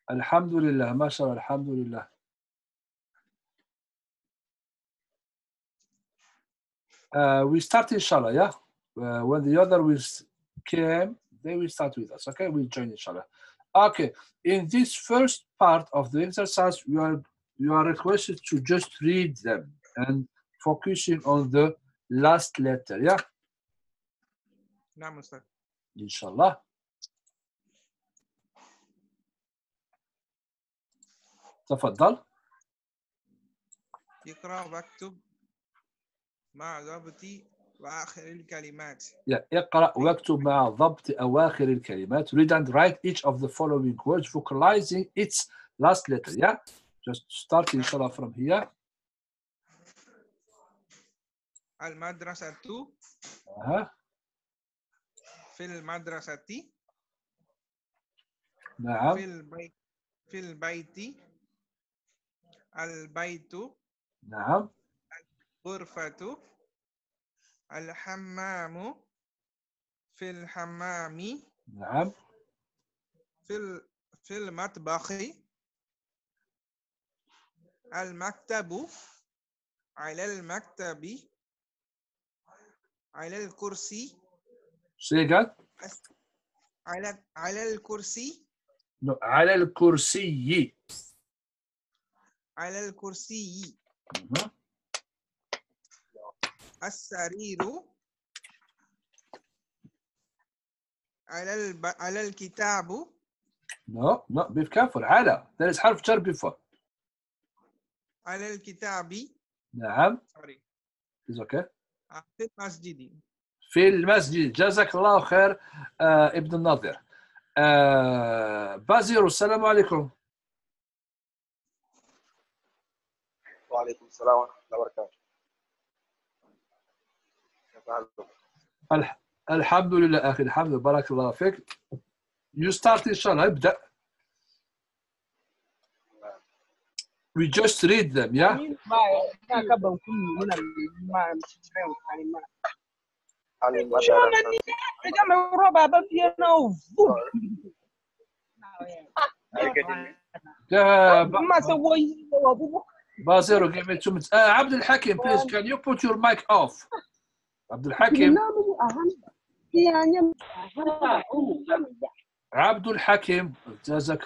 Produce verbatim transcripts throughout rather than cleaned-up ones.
Alhamdulillah, mashallah, alhamdulillah. Uh, we start inshallah, yeah? Uh, when the other will came, they will start with us, okay? We'll join inshallah. Okay, in this first part of the exercise, you are you are requested to just read them and focusing on the last letter, yeah? نعم أستاذ. Inshallah. تفضل. اقرأ واكتب مع ضبط وآخر الكلمات. Yeah, اقرأ واكتب مع ضبط أواخر الكلمات. Read and write each of the following words, vocalizing its last letter, yeah? Just start inshallah from here. المدرسة Uh-huh. في المدرسة نعم. في البيت في البيت البيت نعم. غرفة الحمام في الحمام نعم. في ال- في المطبخ المكتب على المكتب على الكرسي Say again. على على الكرسي No, على الكرسي. على الكرسي Uh-huh. السرير على الب... على الكتاب No, no, be careful. على. There is حرف جر before. على الكتاب نعم. sorry It's okay. في المسجد في المسجد. جزاك الله خير آه ابن الناظر. آه بازيرو السلام عليكم. وعليكم السلام ورحمة الله وبركاته. كيف حالكم؟ الح... الحمد لله أخي الحمد لله بارك الله فيك. You start إن شاء الله ابدأ. We just read them, yeah? Yeah, Bazero, give me two minutes. Uh, Abdul Hakim, please, can you put your mic off? Abdul Hakim. Abdul Hakim. جزاك.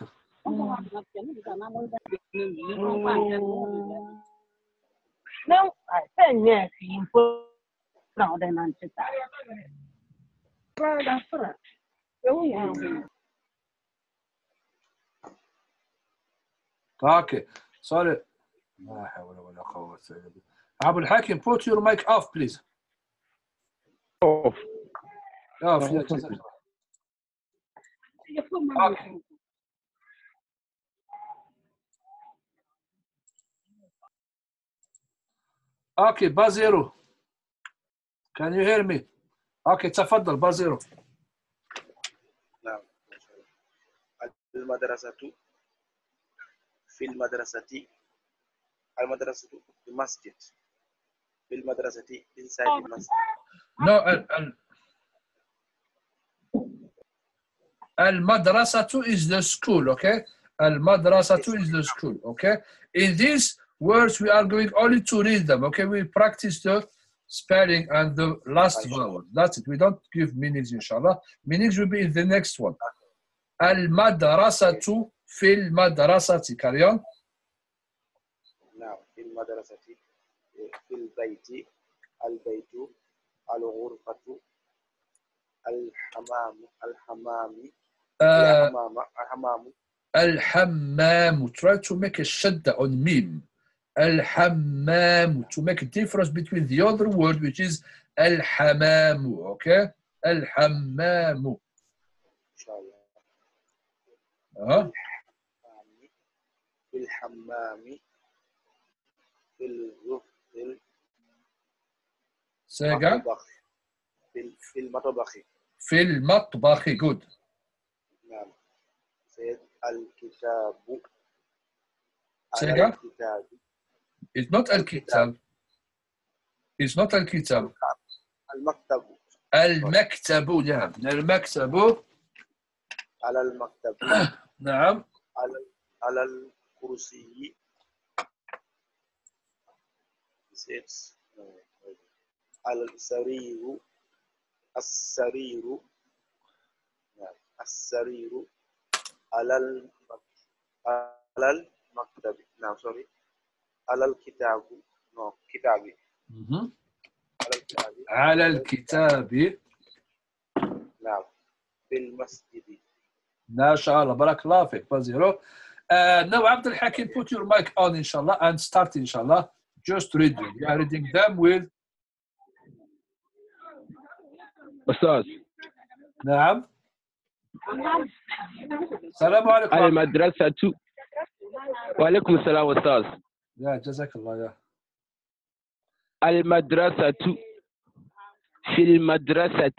Não, tem sim, não de não se tá. Para para. Eu Okay, sorry. لا حول ولا قوة إلا بالله. عبد الحكيم, put your mic off, please. Off. Off, yeah, جزاك الله. Okay. Okay, Bazero. Can you hear me? Okay, تفضل Bazero. نعم. المدرسة في المدرسة المدرسة في المسجد في المدرسة inside المسجد. No, ال ال المدرسة is the school, okay? المدرسة is the school, okay? In these words, we are going only to read them, okay? We practice the spelling and the last vowel. That's it. We don't give meanings, inshallah. Meanings will be in the next one. المدرسة في المدرسة. Carry on. نعم. في المدرسة في البيت البيت الغرفة الحمام الحمام الحمام الحمام الحمام. Try to make a shadda on mim. الحمام. To make a difference between the other word, which is الحمام. Okay? الحمام. إن شاء الله. Uh-huh. في الحمام في الغرفة Say again. في في المطبخ. في المطبخ. Good. نعم. سيد الكتاب. Say again. الكتاب. It's not الكتاب. It's not الكتاب. المكتب. المكتب. نعم. المكتب. على المكتب. نعم. على على الكرسي six على السرير السرير السرير على المك... على المكتب نعم سوري على الكتاب نو كتابي Mhm. على الكتاب على الكتاب. نعم في المسجد ما شاء الله بارك الله فيك. Zero. Uh, now Abdul Hakim, put your mic on inshallah and start inshallah. Just read them. You are reading them with أستاذ نعم. السلام عليكم. المدرسة. وعليكم السلام أستاذ. يا جزاك الله يا. المدرسة في المدرسة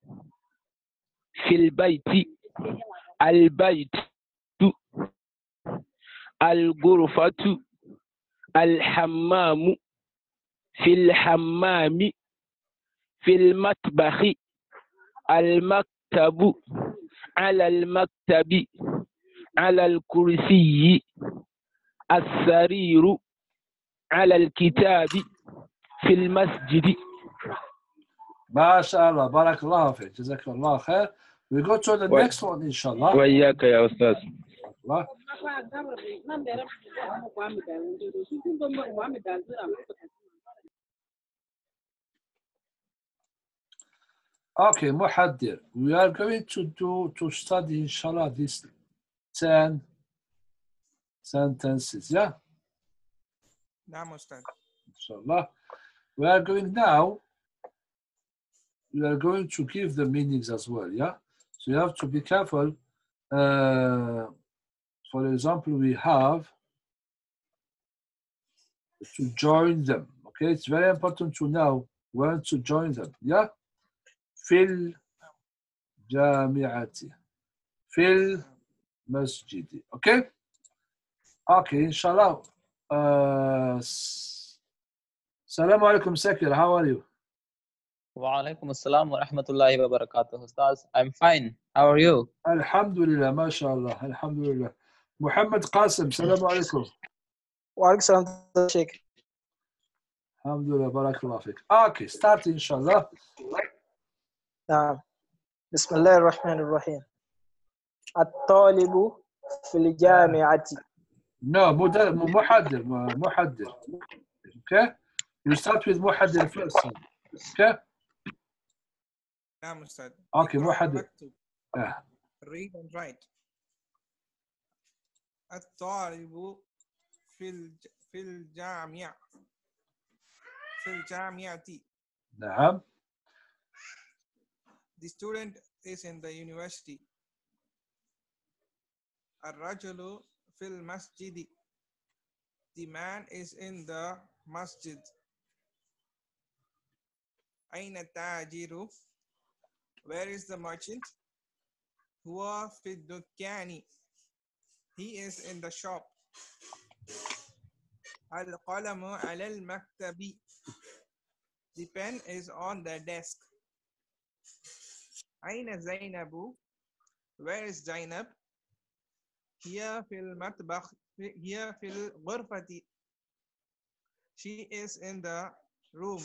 في البيت البيت الغرفة الحمام في الحمام في المطبخ المكتب على المكتب على الكرسي السرير على الكتاب في المسجد. ما شاء الله بارك الله فيك جزاك الله خير. We go to the next one inshallah. وإياك يا أستاذ. الله. Okay, محدر. We are going to do to study inshallah these ten sentences, yeah? نعم أستاذ. Inshallah. We are going now, we are going to give the meanings as well, yeah? So you have to be careful. Uh, for example, we have to join them, okay? It's very important to know when to join them, yeah? في الجامعة في المسجد, okay? Okay, inshallah. Uh, Assalamu alaikum, Sakir. How are you? Wa alaikum assalam wa rahmatullahi wa barakatuh. Ustaz, I'm fine. How are you? Alhamdulillah, mashallah, alhamdulillah. Muhammad Qasim, Assalamu alaikum. Wa alaikum salam, Sheikh. Alhamdulillah, barakallah fik. Okay, start inshallah. نعم. بسم الله الرحمن الرحيم. الطالب في الجامعة. No, مدر, محدر, محدر. Okay? You start with محدر first. Okay? نعم أستاذ. Okay, اقرأ محدر. واكتب. Yeah. Read and write. الطالب في الج... في الجامعة في الجامعة. نعم. The student is in the university. الرجل في المسجد. The man is in the masjid. أين التاجر? Where is the merchant? هو في الدكان. He is in the shop. القلم على المكتب. The pen is on the desk. أين زينب? Where is Zainab? هي في المطبخ. هي في الغرفة. She is in the room.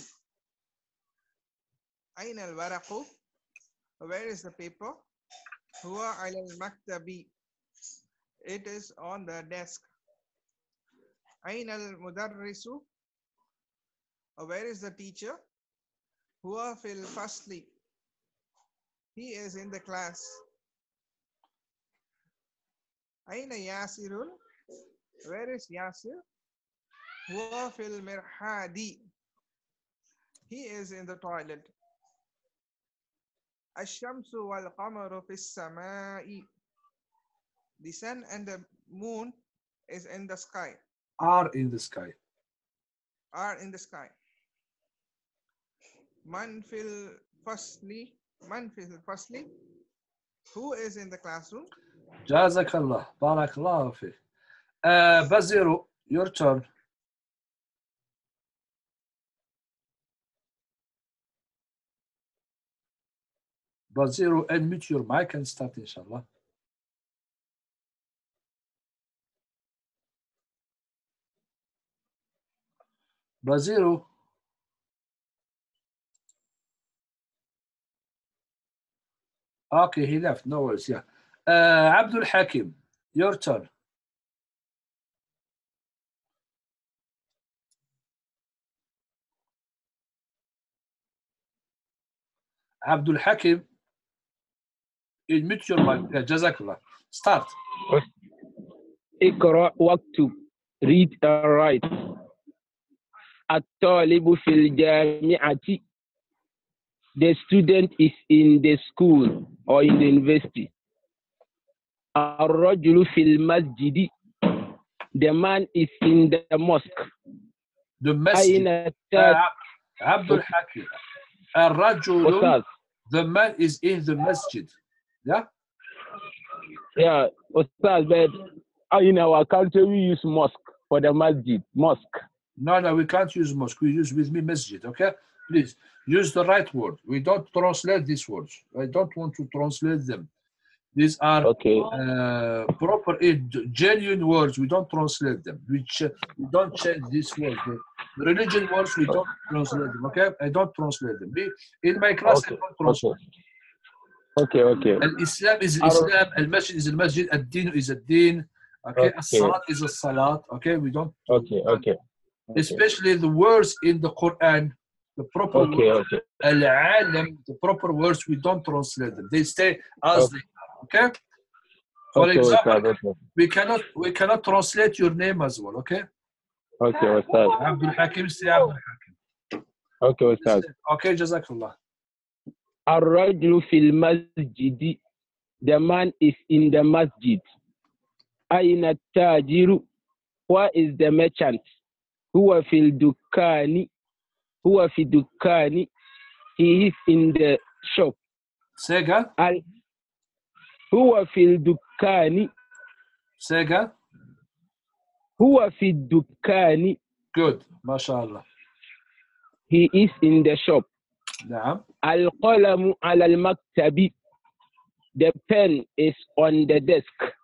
أين الورق? Where is the paper? هو على المكتب. It is on the desk. أين المدرس? Where is the teacher? هو في الفصل. He is in the class. أين ياسر? Where is Yasir? هو في المرحاض. He is in the toilet. الشمس والقمر في السماء. The sun and the moon is in the sky. Are in the sky. Are in the sky. من في الفصل. من في الفصل. Who is in the classroom? جزاك الله, barakallah fik. Uh, Baziru, your turn. Baziru, unmute your mic and start inshallah. Baziru. Okay, he left. No worries. Yeah. Uh, Abdul Hakim, your turn. Abdul Hakim, admit your mic. Yeah, Jazakallah. Start. اقرأ واكتب. Read and write. الطالب في الجامعة. The student is in the school or in the university. الرجل في المسجد. The man is in the mosque. The masjid. أين Uh, التاج؟ Abdul Hakim. الرجل. أستاذ. The man is in the masjid. Yeah? Yeah, Ustaz, but uh, in our country we use mosque for the masjid. Mosque. No, no, we can't use mosque. We use with me masjid, okay? Please, use the right word. We don't translate these words. I don't want to translate them. These are Okay. uh, proper, uh, genuine words. We don't translate them. We, ch we don't change these words. The religion words, we don't translate them, okay? I don't translate them. We, in my class, Okay. I don't translate Okay. Okay. Okay. Al-Islam is Ar- Islam, Al-Masjid is Al-Masjid, Ad-Din is Ad-Din, okay? Okay. As-Salat is As-Salat, okay? We don't, Okay. Okay. Okay. especially the words in the Quran, the proper Okay. words, Okay. Al-Alam, the proper words, we don't translate them. They stay as Okay. they are, okay? For Okay. example, Ustaz, okay. we cannot we cannot translate your name as well, okay? Okay. Ustaz. Abdul Hakim, say Abdul Hakim. Okay. Ustaz. Okay, Jazakallah. الرجل في المسجد. The man is in the masjid. أين التاجر? Where is the merchant? هو في الدكان. هو في الدكان. He is in the shop. Say again. ال- هو في الدكان. Say again. هو في الدكان. Good. MashaAllah. He is in the shop. نعم. القلم على المكتب. The pen is on the desk.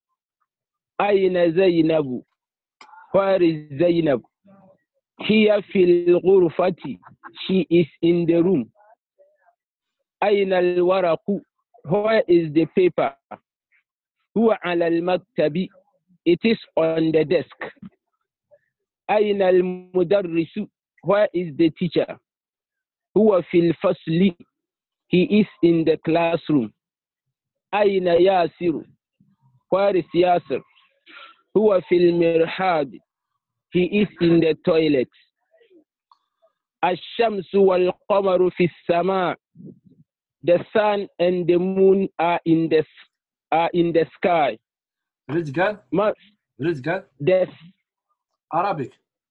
أين زينب? Where is زينب? هي في الغرفة. She is in the room. أين الورق? Where is the paper? هو على المكتب. It is on the desk. أين المدرس? Where is the teacher? هو في الفصل. He is in the classroom. أين ياسر? Where is ياسر? هو في المرحاض. He is in the toilet. الشمس والقمر في السماء. The sun and the moon are in the are in the sky. Read again. Ma- Read again. the Arabic.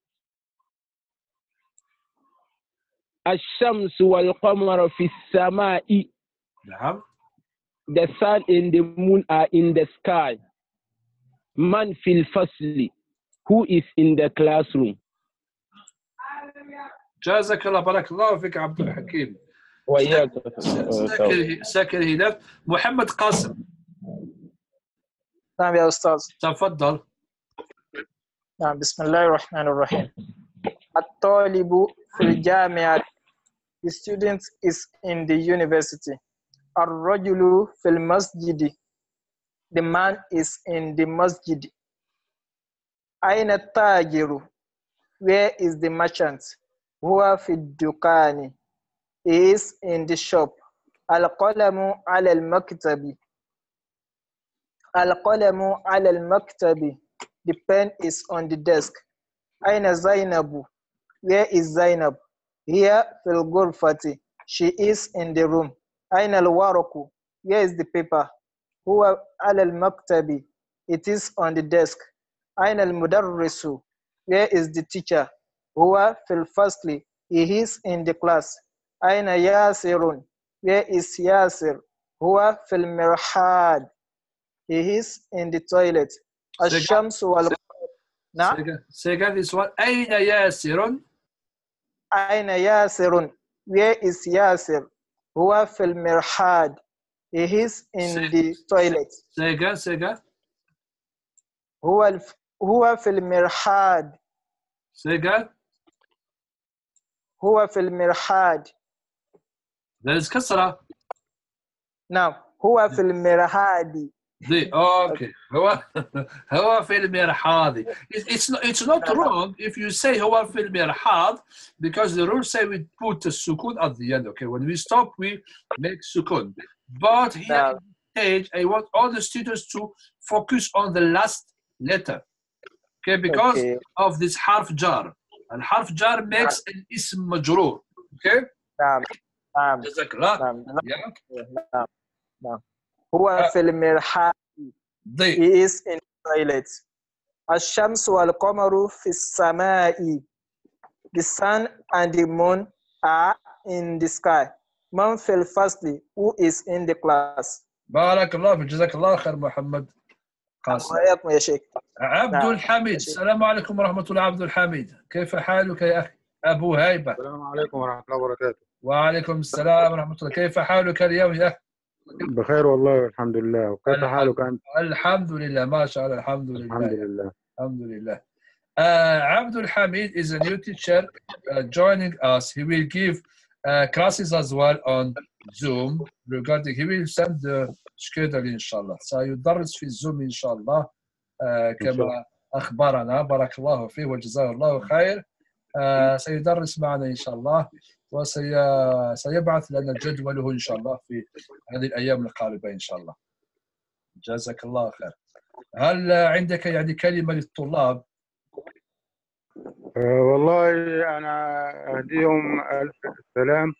الشمس والقمر في السماء. نعم. The sun and the moon are in the sky. Man في الفصل. Who is in the classroom? جزاك الله بارك الله فيك عبد الحكيم. وإياك. ساكر ساكر هلال. محمد قاسم. نعم يا أستاذ. تفضل. نعم بسم الله الرحمن الرحيم. الطالب في الجامعة. The student is in the university. الرجل في المسجد. The man is in the masjid. أين التاجر? Where is the merchant? هو في الدكان. He is in the shop. القلم على المكتب. القلم على المكتب. The pen is on the desk. أين زينب? Where is Zainab? Here في الغرفة. She is in the room. أين الورق? Where is the paper? هو على المكتب. It is on the desk. أين المدرس? Where is the teacher? هو في الفصل. He is in the class. أين ياسر? Where is ياسر? هو في المرحاض. He is in the toilet. الشمس والقمر. نعم. Say again this one. أين ياسر? أين ياسر? Where is ياسر? هو في المرحاض. He is in the toilet. Say again. Say again. هو الف... هو في المرحاض. Say again. هو في المرحاض. There is كسرة. نعم هو في المرحاض. دي okay. هو هو في المرحاض. It's it's not it's not wrong if you say هو في المرحاض because the rules say we put the sukun at the end. Okay, when we stop we make sukun. But here نعم. in this stage I want all the students to focus on the last letter. Okay, because Okay. of this حرف جار. الحرف جار makes an اسم مجرور. Okay. نعم نعم جزاك الله. نعم Yeah. نعم نعم هو في المرحاض. دي. He is in the toilet. الشمس والقمر في السماء. The sun and the moon are in the sky. من في الفصل. Who is in the class. بارك الله فيك. جزاك الله خير محمد قاسم. وإياكم يا شيخ. عبد نعم. الحميد. السلام عليكم ورحمة الله. عبد الحميد كيف حالك يا أخي أبو هيبة؟ السلام عليكم ورحمة الله وبركاته. وعليكم السلام ورحمة الله. كيف حالك اليوم يا أخي؟ بخير والله والحمد لله. وكيف الحمد- حالك أنت؟ الحمد لله ما شاء الله. الحمد لله. الحمد لله. الحمد لله. Uh, Abdul Hamid is a new teacher uh, joining us. He will give uh, classes as well on Zoom regarding he will send the schedule inshallah. سيدرس في الزوم إن شاء الله uh, كما أخبرنا. بارك الله فيه وجزاه الله خير. uh, سيدرس معنا إن شاء الله وسيبعث لنا جدوله إن شاء الله في هذه الأيام القريبة إن شاء الله. جزاك الله خير. هل عندك يعني كلمة للطلاب؟ أه والله أنا أهديهم ألف سلام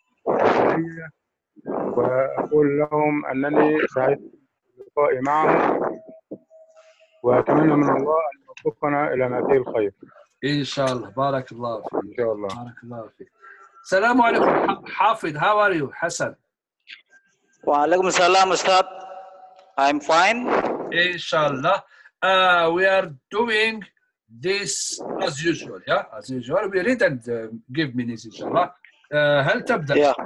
وأقول لهم أنني سعيد بلقائي معهم وأتمنى من الله أن يوفقنا إلى ما فيه الخير. إن شاء الله. بارك الله فيك. إن شاء الله. بارك الله فيك. السلام عليكم حافظ. How are you حسن؟ وعليكم السلام أستاذ. I'm fine. إن شاء الله. Uh, we are doing this as usual. Yeah, as usual. We read and uh, give minutes إن شاء الله. Uh, هل تبدأ؟ Yeah.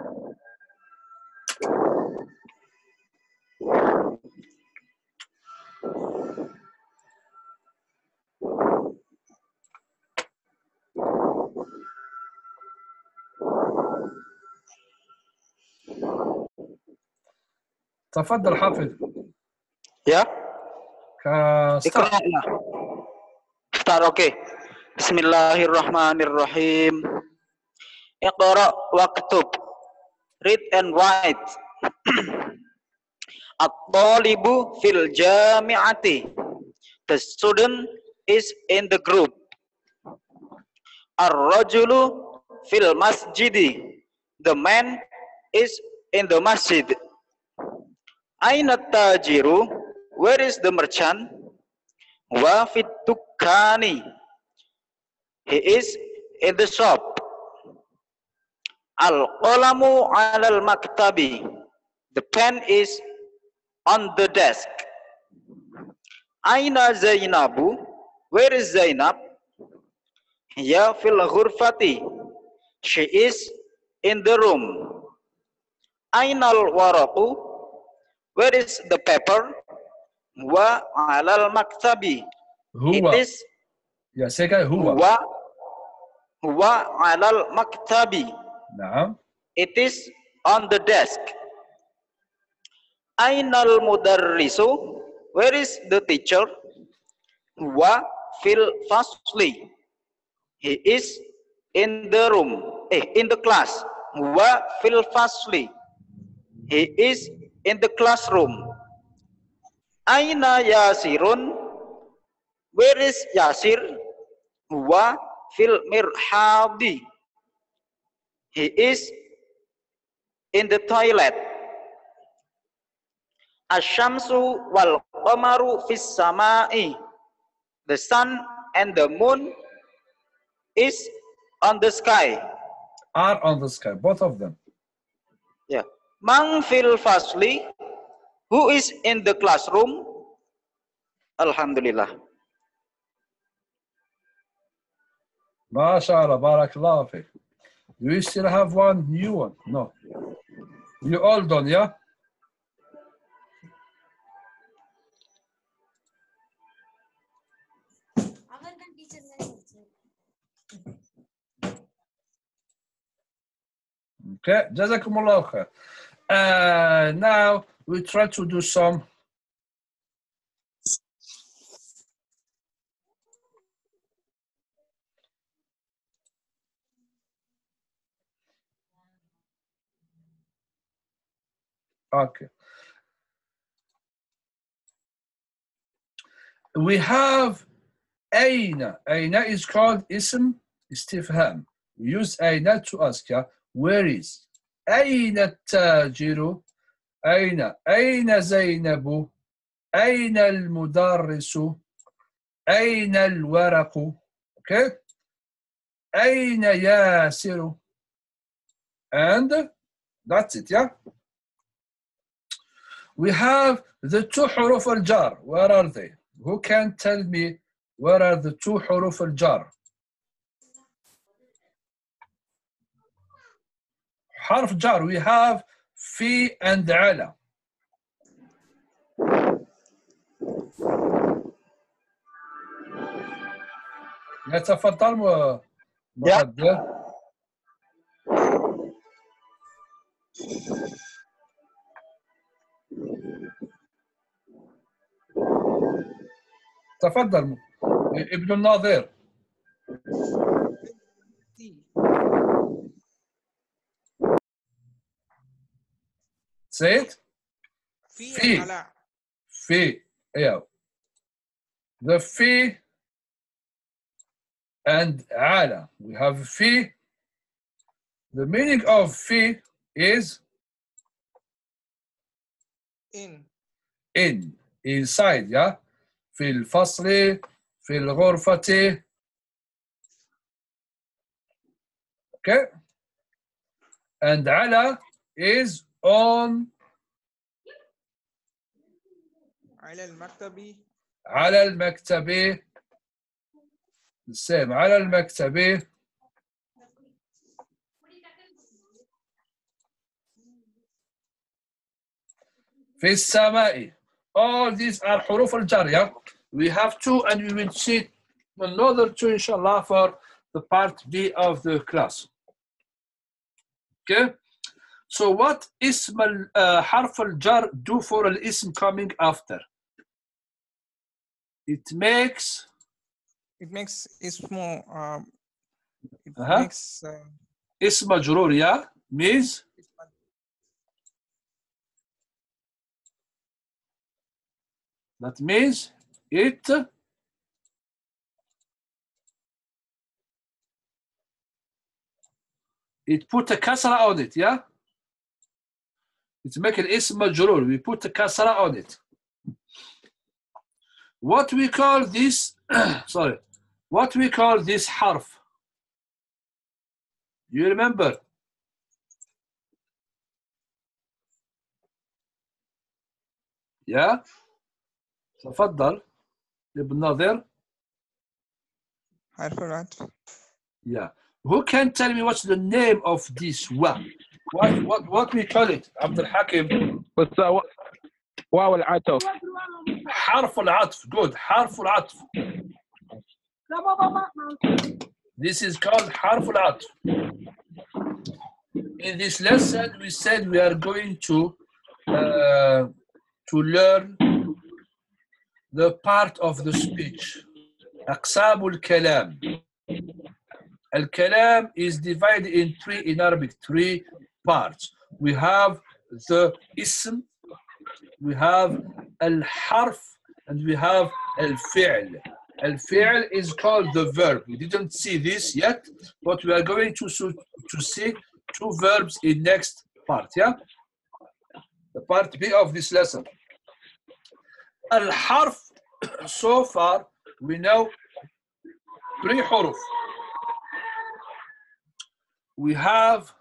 تفضل حافظ. Yeah. كستار. Start. Okay. Bismillahirrahmanirrahim. Iqra waktub. Read and write. At-talibu fil jami'ati. The student is in the group. Ar-rajulu fil masjidi. The man is in the masjid. Aina tajiru? Where is the merchant? Wa fit dukkani. He is in the shop. Al-qalamu alal maktabi. The pen is on the desk. Aina Zainabu? Where is Zainab? Ya fil ghurfati. She is in the room. Aina al-waraqu? Where is the paper? Wa alal maktabi. هو. It is يا سيكا هو. Wa Wa alal maktabi. نعم. It is on the desk. Ainal mudarrisu? Where is the teacher? Wa fil fasli. He is in the room. Eh, in the class. Wa fil fasli. He is in the classroom. Aina Yasirun? Where is Yasir? Wa fil mirhadi. He is in the toilet. Ashamsu wal qamaru fis samai. The sun and the moon is on the sky. Are on the sky. Both of them. Yeah. Man fil fasli? Who is in the classroom? Alhamdulillah. ما شاء الله. بارك الله فيك. Do you still have one new one? No. You all done, yeah? Okay, jazakumullah khair. Uh, now we try to do some okay. We have أين. أين is called اسم استفهام. We use أين to ask, yeah, where is. أين التاجر. أين أين زينب. أين المدرس. أين الورق. Okay. أين ياسر. And that's it, yeah. We have the two حروف الجار. Where are they? Who can tell me where are the two حروف الجار? حرف جار. We have في and على. يتفضل مقدر. تفضل ابن الناظر. Say it. في في. Yeah. The في and على. We have في. The meaning of في is in. In. Inside, yeah. في الفصل. في الغرفة. Okay. And على is on. على المكتب. على المكتب. The same. على المكتب. في السماء. All these are حروف الجر, yeah. We have two and we will see another two inshallah for the part B of the class. Okay. So what اسم uh, حرف الجر do for الاسم coming after? It makes It makes اسمه um, it uh -huh. makes uh, اسم مجرور, yeah, means that means it it put a kasra on it, yeah. It's make an ism majrur. We put a kasra on it. What we call this, sorry, what we call this harf? You remember? Yeah. تفضل ابن ناظر. حرف العطف. Yeah. Who can tell me what's the name of this wa? What what what we call it? عبد الحكيم. واو العطف. حرف العطف. Good. حرف العطف. This is called حرف العطف. In this lesson, we said we are going to uh, to learn the part of the speech. أقسام الكلام. الكلام is divided in three in Arabic, three parts. We have the ism, we have al-harf, and we have al-fi'l. Al-fi'l is called the verb. We didn't see this yet, but we are going to, to see two verbs in next part, yeah? The part B of this lesson. Al-harf, so far, we know three huruf. We have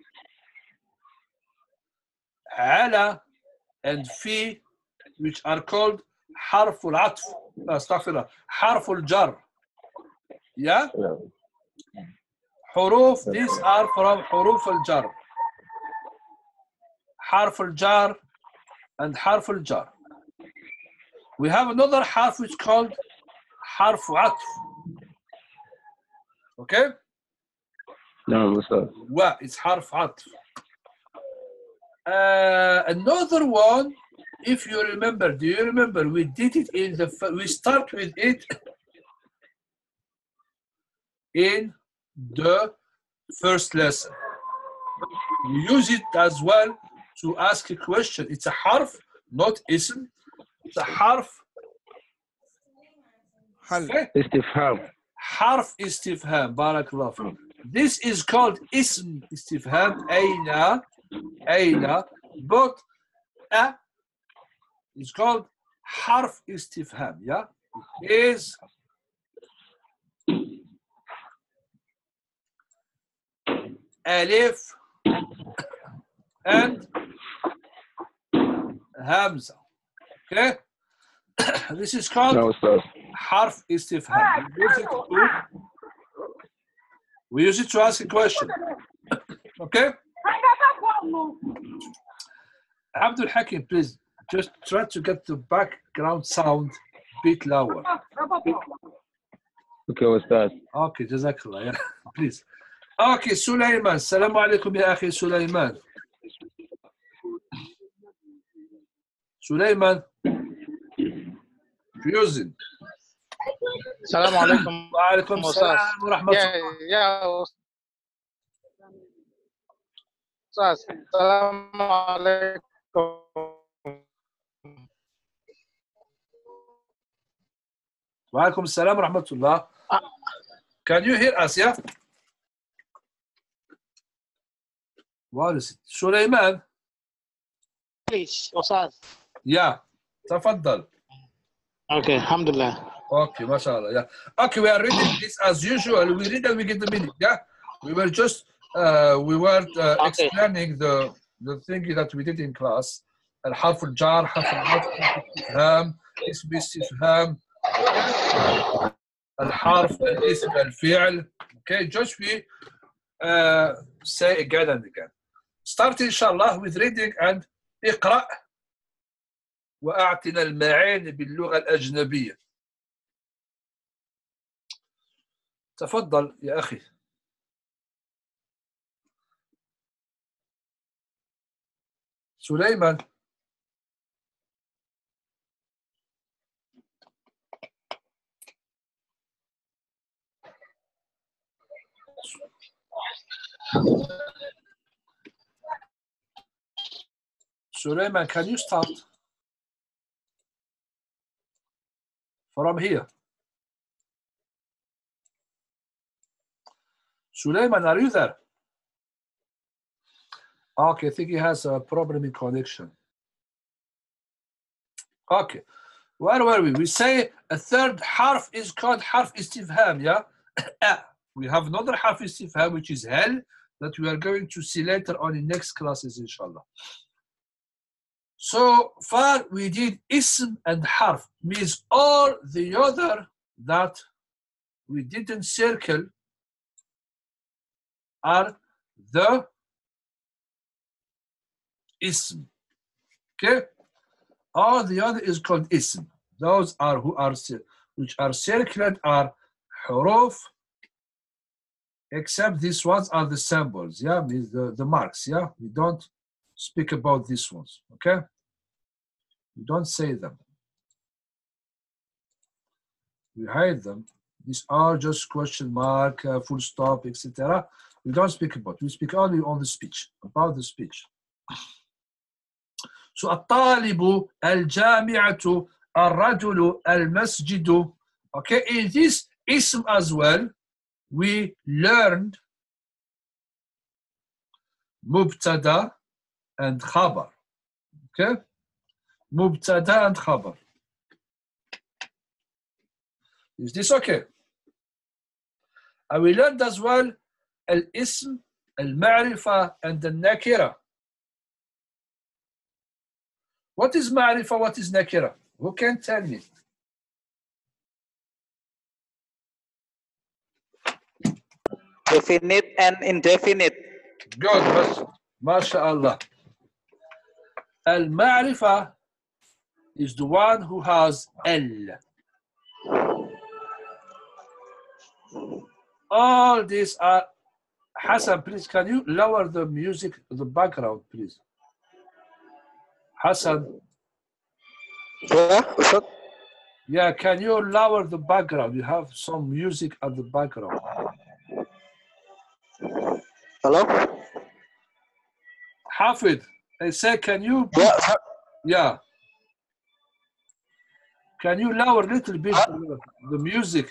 ala and fi, which are called حرف العطف. استغفر حرف الجر. Yeah? حروف, these are from حروف الجر. حرف الجر and حرف الجر. We have another harf which is called حرف عطف. Okay? نعم أستاذ. و is حرف عطف. Uh, another one, if you remember, do you remember we did it in the, we start with it in the first lesson. We use it as well to ask a question. It's a harf, not ism. It's a harf. Okay? Istifham. Harf istifham. Barakallah fiik. This is called ism istifham. Aina. Aina. But a is called harf istifham. Yeah? It is alif and hamza. Okay? This is called No, sir. harf istifham. We use, it to, we use it to ask a question. Okay? Abdul Hakim, please just try to get the background sound a bit lower. Okay, Ustaz. Okay, Jazakallah. Yeah, please. Okay, Sulaiman. Assalamu alaikum ya akhi Sulaiman. Sulaiman. Fusing. السلام عليكم. وعليكم السلام ورحمة يا الله. يا أستاذ السلام عليكم. وعليكم السلام ورحمة الله. Can you hear us, yeah? What is it? Sulaiman? Please أستاذ. Yeah. تفضل. Okay, alhamdulillah. Okay, mashallah. Yeah. Okay, we are reading this as usual. We read and we get the meaning. Yeah. We were just uh, we were uh, Okay. explaining the the thing that we did in class. الحرف الجار, حرف العطف, الاستفهام, اسم استفهام, الحرف, الاسم, الفعل. Okay, just we uh, say again and again. Start inshallah with reading and اقرأ وأعطنا المعاني باللغة الأجنبية. تفضل يا أخي. سليمان. Sulaiman, can you start from here? Sulaiman, are you there? Okay, I think he has a problem in connection. Okay, where were we? We say a third harf is called harf istifham, yeah? We have another harf istifham, which is hal, that we are going to see later on in next classes, inshallah. So far, we did ism and harf, means all the other that we didn't circle are the ism. Okay? All the other is called ism. Those are who are which are circled are huruf, except these ones are the symbols, yeah, means the, the marks, yeah. We don't speak about these ones, okay? We don't say them. We hide them. These are just question mark, uh, full stop, et cetera. We don't speak about. We speak only on the speech, about the speech. So, الطالب, الجامعة, الرجل, المسجد. Okay, in this ism as well, we learned مبتدا and خبر. Okay, مبتدا and خبر. Is this okay? And we learned as well الاسم, المعرفة, and the nakira. What is معرفة? What is nakira? Who can tell me? Definite and indefinite. Good, mashallah. Al-ma'rifa is the one who has L. All these are, Hassan, please, can you lower the music, the background, please? Hassan. Yeah, Ustaz. Yeah, can you lower the background? You have some music at the background. Hello? Hafid, I say, can you? Yeah. Yeah. Can you lower a little bit the, the music?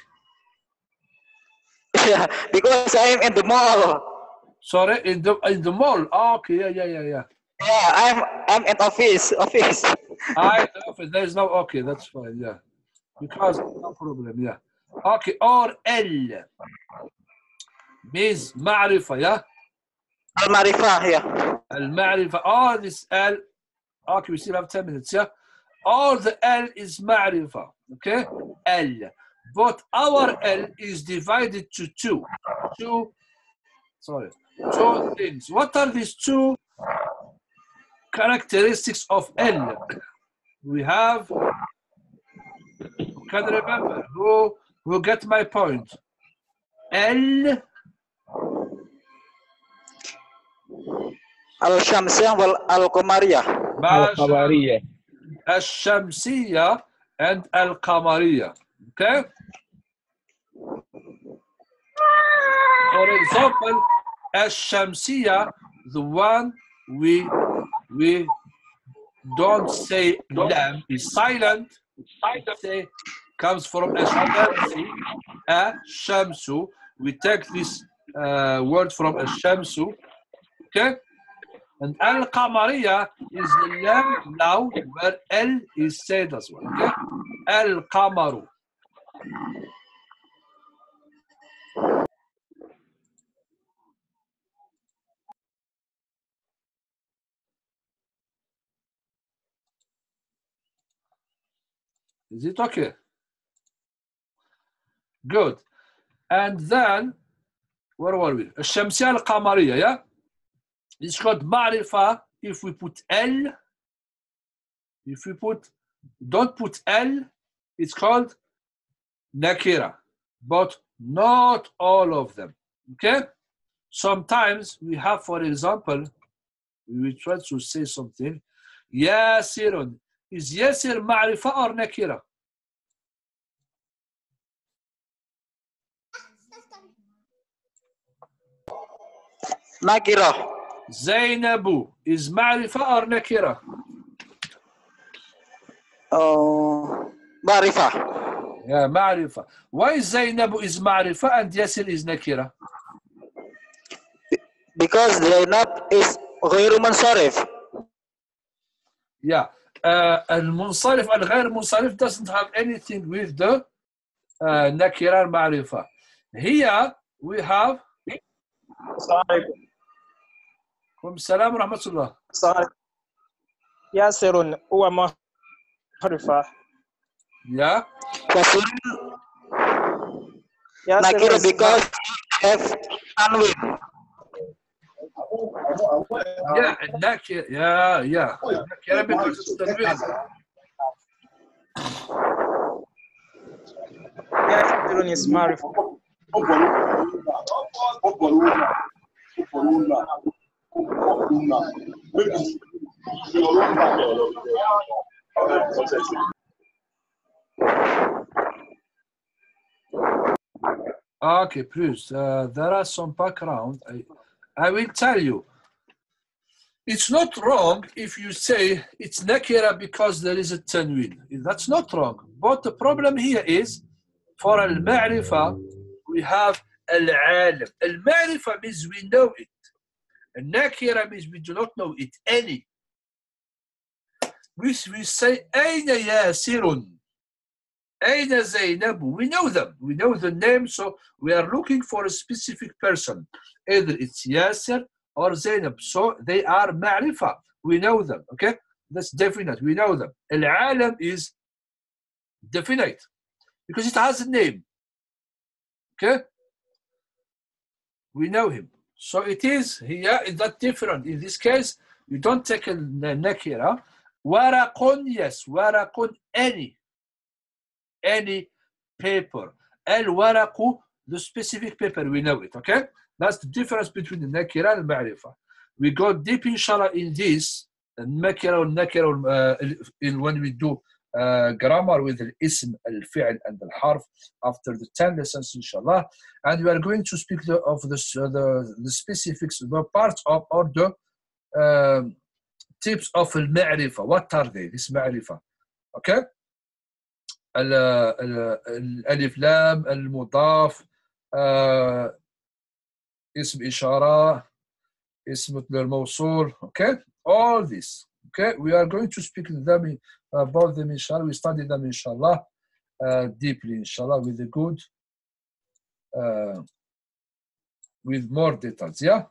Yeah, because I'm in the mall. Sorry, in the in the mall. Oh, okay, yeah, yeah, yeah, yeah. Yeah, I'm I'm in office. Office. I there's no okay, that's fine, yeah. Because no problem, yeah. Okay, or L means معرفة, yeah. Al-Marifah, yeah. Al-Ma'rifah. All this L. Okay, we still have ten minutes, yeah. All the L is Ma'rifah, okay? L. But our L is divided to two. Two, sorry, two things. What are these two characteristics of L? We have, can remember, who, who get my point? L. Al-Shamsiyah wal Al-Qamariyah. Al-Qamariyah. Al-Shamsiyah and Al-Qamariyah. Okay? For example, Al-Shamsiyah, the one we we don't say lam is silent. Say comes from Al-Shamsi, Al-Shamsu. We take this uh, word from Al-Shamsu. Okay? And Al-Qamariyah is the lam now where L is said as well. Okay? Al-Qamaru. Is it okay? Good. And then, where were we? Al-Shamsiyah Al-Qamariyah, yeah? It's called Ma'rifah if we put L. If we put, don't put L, it's called Nakira. But not all of them. Okay? Sometimes we have, for example, we try to say something. Yasirun. Is Yasir Ma'rifah or Nakira? Nakira. Zainabu. Is Ma'rifah or Nakira? Oh, Ma'rifah. Yeah, Ma'rifah. Why Zainabu is Ma'rifah and Yasir is Nakira? Because Zainab is غير منصرف. Yeah. Uh, Al-Munsarif, Al-Ghair Munsarif doesn't have anything with the uh, Nakira Ma'rifah. Here we have Salam wa rahmatullah. Yasirun huwa ma'rifah. Yeah. Nakira because have tanwin. Yeah, Nakira. Yeah, yeah. Nakira because it's tanwin. Yasirun is ma'rifah. Okay, please. Uh, there are some background. I, I will tell you. It's not wrong if you say it's Nakira because there is a tanwin. That's not wrong. But the problem here is for al-ma'rifah, we have al-alim. Al-ma'rifah means we know it. Al-nakira means we do not know it any. We, we say Aina Yasirun. Aina Zainabu. We know them. We know the name, so we are looking for a specific person. Either it's Yasir or Zainab. So they are ma'rifah. We know them. Okay? That's definite. We know them. Al-alam is definite because it has a name. Okay? We know him. So it is here, is that different? In this case, you don't take a nakira. Waraqun, yes, waraqun, any. Any paper. Al-waraqu, the specific paper, we know it, okay? That's the difference between the nakira and ma'rifah. We go deep, inshallah, in this النكرة والنكرة uh, when we do uh, grammar with الاسم الفعل and الحرف after the ten lessons inshallah, and we are going to speak the, of this, uh, the, the specifics, the parts of or the uh, tips of المعرفة. What are they? This معرفة. Okay. ال ال الألف لام المضاف uh, اسم إشارة اسم الموصول. Okay. All this. Okay. We are going to speak them about them inshallah. We study them inshallah uh, deeply inshallah with the good uh, with more details. Yeah.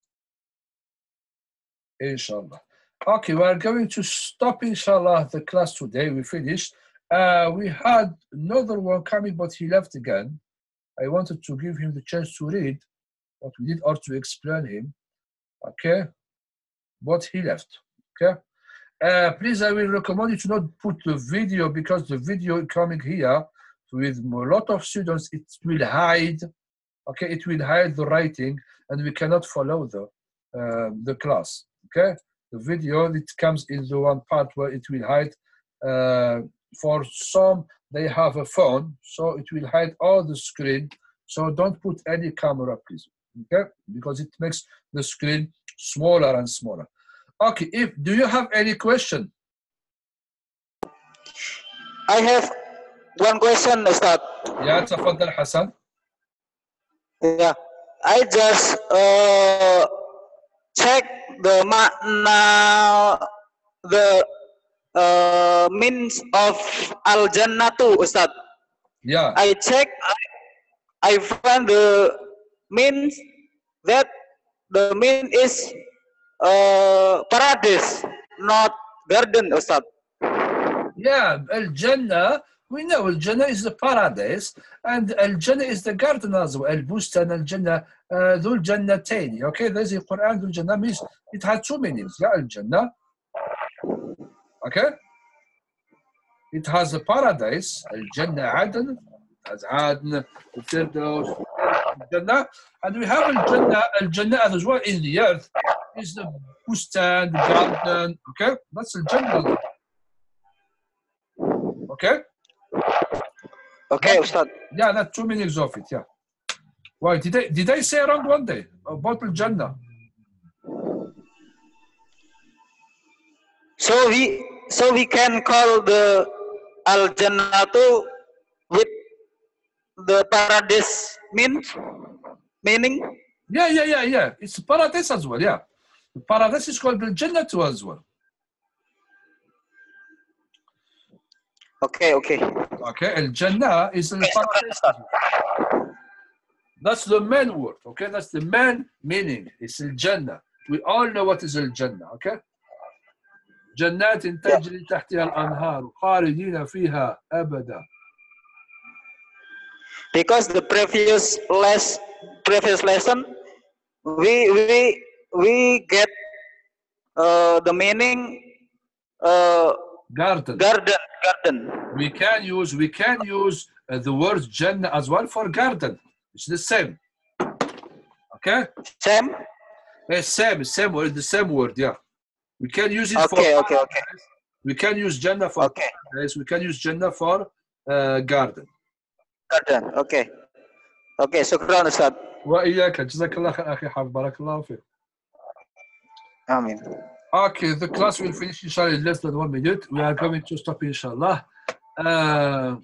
Inshallah. Okay, we are going to stop inshallah the class today. We finished. Uh, we had another one coming, but he left again. I wanted to give him the chance to read what we did or to explain him. Okay, but he left. Okay. Uh, please, I will recommend you to not put the video, because the video coming here with a lot of students, it will hide. Okay, it will hide the writing, and we cannot follow the uh, the class. Okay, the video, it comes in the one part where it will hide. Uh, for some, they have a phone, so it will hide all the screen. So don't put any camera, please. Okay, because it makes the screen smaller and smaller. Okay, if do you have any question? I have one question, Ustad. Yeah, تفضل Hassan. Yeah, I just uh, check the makna, the uh, means of Al Jannah too, Ustad. Yeah. I check, I, I find the means that the mean is uh, paradise, not garden, Ustad. Yeah, Al Jannah. We know Al Jannah is the paradise, and Al Jannah is the garden as well. Al Bustan, Al Jannah, Dhul Jannatayn. Okay, there's a Quran. Dhul Jannah means it had two meanings. Yeah, Al Jannah. Okay, it has a paradise. Al Jannah Aden, has Aden, Firdaus, Jannah, and we have Al Jannah. Al Jannah as well in the earth is the Bustan, the garden. Okay, that's Al Jannah. Okay. Okay, Ustad. Yeah, that's two meanings of it. Yeah. Why did I did I say wrong one day about Al Jannah? So we so we can call the Al Jannah too with the paradise means meaning. Yeah, yeah, yeah, yeah. It's paradise as well. Yeah, the paradise is called Al Jannah too as well. Okay, okay. Okay, Al Jannah is the paradise. That's the main word. Okay, that's the main meaning. It's Al Jannah. We all know what is Al Jannah. Okay. جنات تجري تحتها الأنهار خالدين فيها أبدا. Because the previous less previous lesson, we we we get uh, the meaning uh, garden. Garden, garden. We can use we can use uh, the word Jannah as well for garden. It's the same. Okay. Same. It's same. Same word. The same word. Yeah. We can use it okay, for. Okay. Okay. Okay. We can use Jannah for. Okay. Paradise. We can use Jannah for uh, garden. Garden. Okay. Okay. شكرا أستاذ. وإياك. جزاك الله خير أخي حافظ. بارك الله فيك. Amen. Okay, the class will finish inshallah in less than one minute. We are going to stop inshallah. Uh,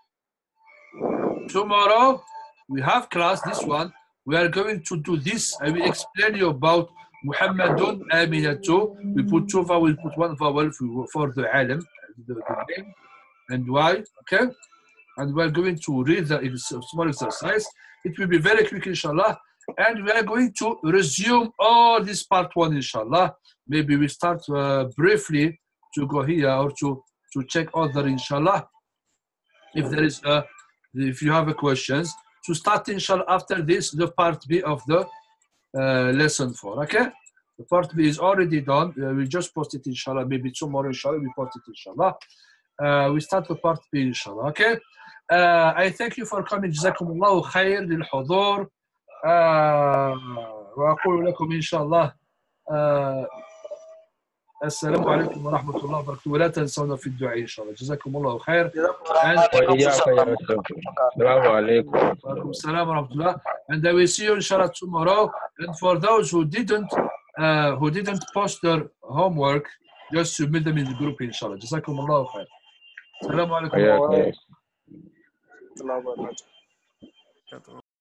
tomorrow we have class, this one. We are going to do this. I will explain you about Muhammadun Aminatu. We put two vowels, we put one vowel for, for the alim, the, the name, and why, okay? And we are going to read the small exercise. It will be very quick inshallah. And we are going to resume all this part one, inshallah. Maybe we start uh, briefly to go here or to, to check other, inshallah. If there is, a, if you have a questions, to start, inshallah, after this, the part B of the uh, lesson four, okay? The part B is already done. Uh, we just post it, inshallah. Maybe tomorrow, inshallah, we post it, inshallah. Uh, we start the part B, inshallah, okay? Uh, I thank you for coming. جزاكم الله خير للحضور. آه وأقول لكم إن شاء الله آه السلام عليكم ورحمة الله وبركاته ولا تنسونا في الدعاء إن شاء الله. جزاكم الله خير. وإياك يا شيخ. السلام عليكم. وعليكم السلام ورحمة الله. And I will see you inshallah tomorrow. And for those who didn't uh, who didn't post their homework, just submit them in the group inshallah. جزاكم الله خير. السلام عليكم. وإياك يا شيخ. الله وبركاته.